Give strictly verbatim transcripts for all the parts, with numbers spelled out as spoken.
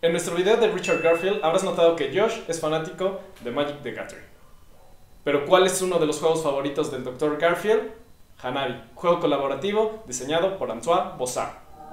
En nuestro video de Richard Garfield habrás notado que Josh es fanático de Magic the Gathering. Pero ¿cuál es uno de los juegos favoritos del doctor Garfield? Hanabi, juego colaborativo diseñado por Antoine Bossard.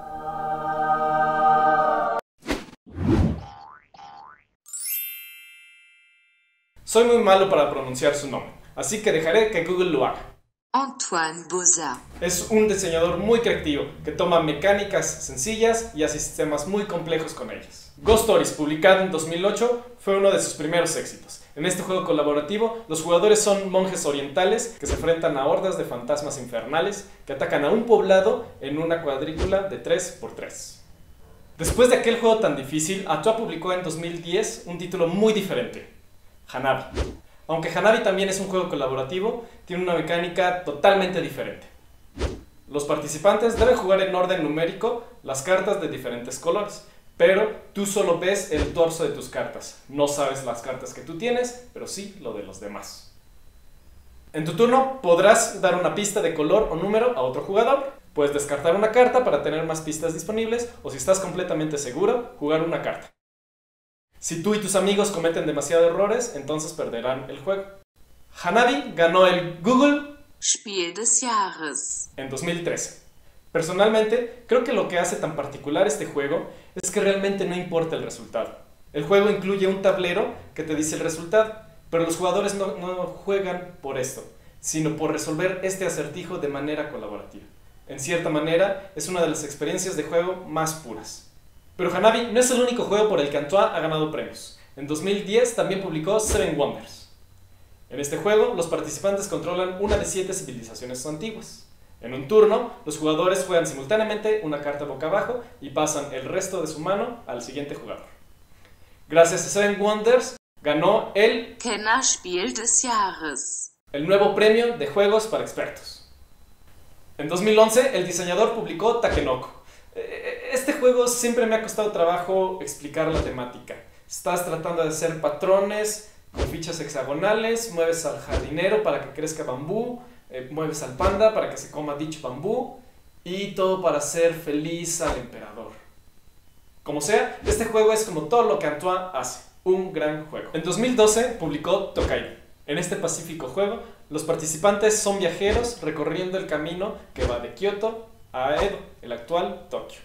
Soy muy malo para pronunciar su nombre, así que dejaré que Google lo haga. Antoine Bossard. Es un diseñador muy creativo que toma mecánicas sencillas y hace sistemas muy complejos con ellas. Ghost Stories, publicado en dos mil ocho, fue uno de sus primeros éxitos. En este juego colaborativo, los jugadores son monjes orientales que se enfrentan a hordas de fantasmas infernales que atacan a un poblado en una cuadrícula de tres por tres. Después de aquel juego tan difícil, Atua publicó en dos mil diez un título muy diferente, Hanabi. Aunque Hanabi también es un juego colaborativo, tiene una mecánica totalmente diferente. Los participantes deben jugar en orden numérico las cartas de diferentes colores, pero tú solo ves el torso de tus cartas. No sabes las cartas que tú tienes, pero sí lo de los demás. En tu turno podrás dar una pista de color o número a otro jugador. Puedes descartar una carta para tener más pistas disponibles, o si estás completamente seguro, jugar una carta. Si tú y tus amigos cometen demasiados errores, entonces perderán el juego. Hanabi ganó el Google Spiel des Jahres en dos mil trece. Personalmente, creo que lo que hace tan particular este juego es que realmente no importa el resultado. El juego incluye un tablero que te dice el resultado, pero los jugadores no, no juegan por esto, sino por resolver este acertijo de manera colaborativa. En cierta manera, es una de las experiencias de juego más puras. Pero Hanabi no es el único juego por el que Antoine ha ganado premios. En dos mil diez también publicó Seven Wonders. En este juego, los participantes controlan una de siete civilizaciones antiguas. En un turno, los jugadores juegan simultáneamente una carta boca abajo y pasan el resto de su mano al siguiente jugador. Gracias a Seven Wonders, ganó el Kennerspiel des Jahres, el nuevo premio de juegos para expertos. En dos mil once, el diseñador publicó Takenoko. Este juego siempre me ha costado trabajo explicar la temática. Estás tratando de hacer patrones con fichas hexagonales, mueves al jardinero para que crezca bambú, eh, mueves al panda para que se coma dicho bambú, y todo para hacer feliz al emperador. Como sea, este juego es como todo lo que Antoine hace, un gran juego. En dos mil doce publicó Tokaido. En este pacífico juego, los participantes son viajeros recorriendo el camino que va de Kioto a Edo, el actual Tokio.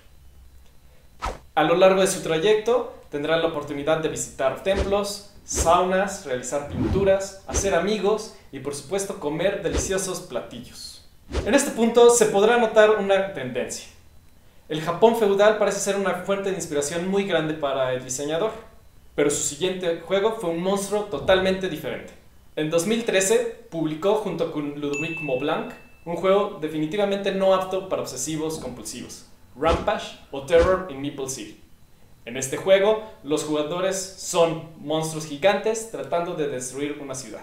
A lo largo de su trayecto tendrán la oportunidad de visitar templos, saunas, realizar pinturas, hacer amigos y por supuesto comer deliciosos platillos. En este punto se podrá notar una tendencia. El Japón feudal parece ser una fuente de inspiración muy grande para el diseñador, pero su siguiente juego fue un monstruo totalmente diferente. En dos mil trece publicó junto con Ludovic Maublanc un juego definitivamente no apto para obsesivos compulsivos, Rampage o Terror in Maple City. En este juego, los jugadores son monstruos gigantes tratando de destruir una ciudad.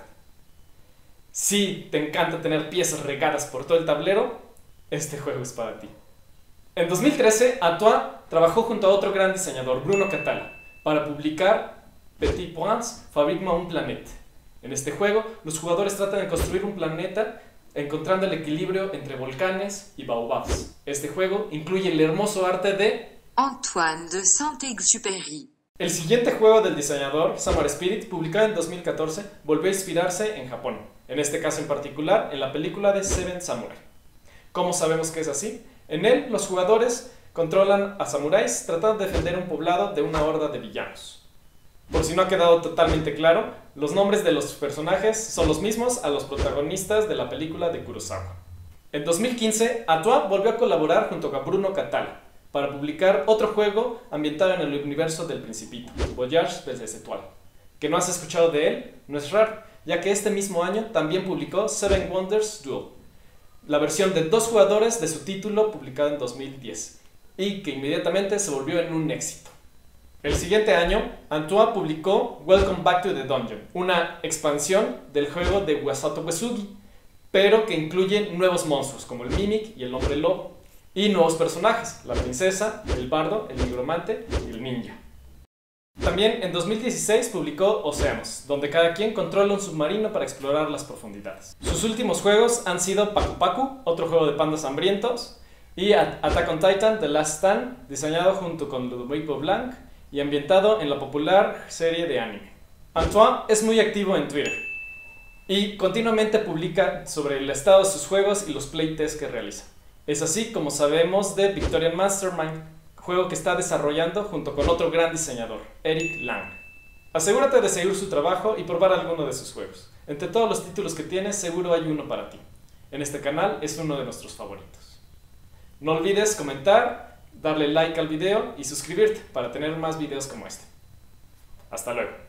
Si te encanta tener piezas regadas por todo el tablero, este juego es para ti. En dos mil trece, Antoine trabajó junto a otro gran diseñador, Bruno Cathala, para publicar Petit Prince fabrique un planeta. En este juego, los jugadores tratan de construir un planeta encontrando el equilibrio entre volcanes y baobabs. Este juego incluye el hermoso arte de Antoine de Saint-Exupéry. El siguiente juego del diseñador, Samurai Spirit, publicado en dos mil catorce, volvió a inspirarse en Japón, en este caso en particular en la película de Seven Samurai. ¿Cómo sabemos que es así? En él, los jugadores controlan a samuráis tratando de defender un poblado de una horda de villanos. Por si no ha quedado totalmente claro, los nombres de los personajes son los mismos a los protagonistas de la película de Kurosawa. En dos mil quince, Antoine volvió a colaborar junto con Bruno Cathala para publicar otro juego ambientado en el universo del Principito, Voyage vers les Étoiles. Que no has escuchado de él, no es raro, ya que este mismo año también publicó Seven Wonders Duel, la versión de dos jugadores de su título publicado en dos mil diez, y que inmediatamente se volvió en un éxito. El siguiente año, Antoine publicó Welcome Back to the Dungeon, una expansión del juego de Wasato Wesugi, pero que incluye nuevos monstruos como el Mimic y el Hombre Lobo, y nuevos personajes, la princesa, el bardo, el nigromante y el ninja. También en dos mil dieciséis publicó Océanos, donde cada quien controla un submarino para explorar las profundidades. Sus últimos juegos han sido Paku Paku, otro juego de pandas hambrientos, y Attack on Titan The Last Stand, diseñado junto con Ludovic Maublanc y ambientado en la popular serie de anime. Antoine es muy activo en Twitter y continuamente publica sobre el estado de sus juegos y los playtests que realiza. Es así como sabemos de Victorian Mastermind, juego que está desarrollando junto con otro gran diseñador, Eric Lang. Asegúrate de seguir su trabajo y probar alguno de sus juegos. Entre todos los títulos que tiene, seguro hay uno para ti. En este canal es uno de nuestros favoritos. No olvides comentar, darle like al video y suscribirte para tener más videos como este. Hasta luego.